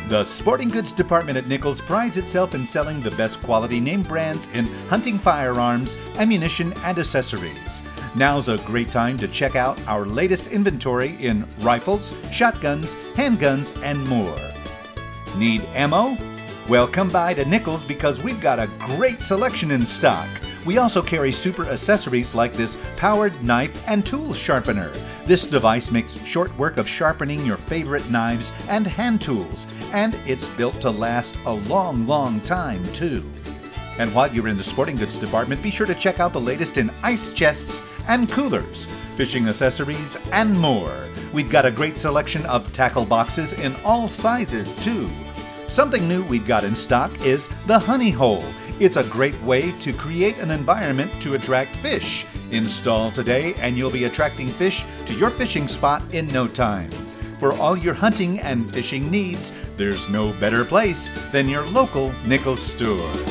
The sporting goods department at Nichols prides itself in selling the best quality name brands in hunting firearms, ammunition, and accessories. Now's a great time to check out our latest inventory in rifles, shotguns, handguns, and more. Need ammo? Well, come by to Nichols because we've got a great selection in stock. We also carry super accessories like this powered knife and tool sharpener. This device makes short work of sharpening your favorite knives and hand tools, and it's built to last a long time, too. And while you're in the sporting goods department, be sure to check out the latest in ice chests and coolers, fishing accessories, and more. We've got a great selection of tackle boxes in all sizes, too. Something new we've got in stock is the Honey Hole. It's a great way to create an environment to attract fish. Install today and you'll be attracting fish to your fishing spot in no time. For all your hunting and fishing needs, there's no better place than your local Nichols store.